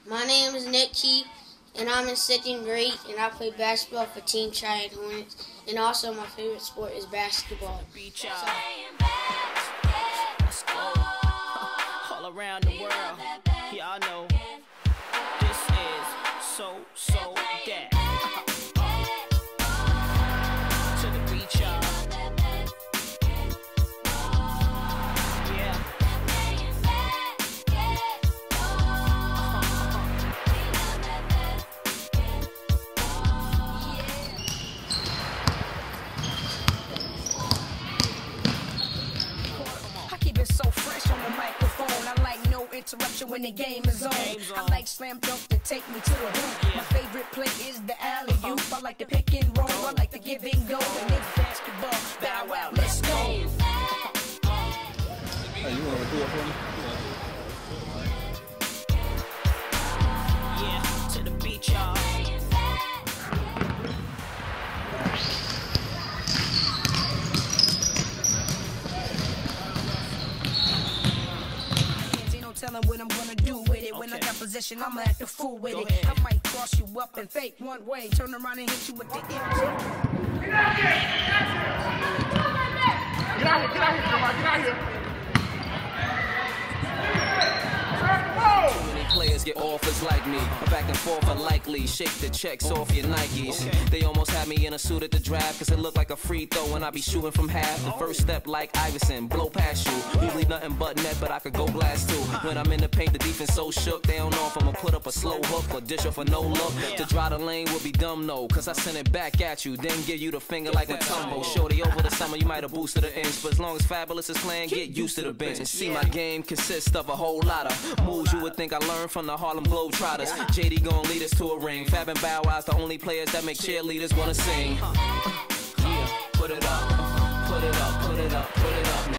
My name is Nick Key, and I'm in 2nd grade, and I play basketball for Team Triad Hornets, and also my favorite sport is basketball. Let's go. All around the world, y'all know this is so that. To the beach, y'all. So fresh on the microphone. I like no interruption when the game is on. I like slam dunk to take me to the hoop. My favorite play is the alley-oop. I like the pick and roll. I like the give and go. And it's basketball. Bow wow, let's go. Hey, you want to do it for me? Yeah, to the beach, y'all. Telling what I'm gonna do with it. When I got possession, I'ma act a fool with it. I might cross you up and fake one way, turn around and hit you with the empty. Get out here! Get out here, come on, get out here! Players get offers like me. Back and forth are likely. Shake the checks off your Nikes. They almost had me in a suit at the draft, cause it looked like a free throw when I be shooting from half. The first step like Iverson, blow past you. Usually nothing but net, but I could go blast too. When I'm in the paint, the defense so shook, they don't know if I'ma put up a slow hook or dish off for no look. To dry the lane would be dumb, no, cause I send it back at you, then give you the finger like a tumble. Shorty, over the summer you might have boosted an inch, but as long as Fabulous is playing, get used to the bench. And see, my game consists of a whole lot of moves you would think I learned from the Harlem Globetrotters. JD gon' lead us to a ring. Fab and Bow Wow's the only players that make cheerleaders wanna sing.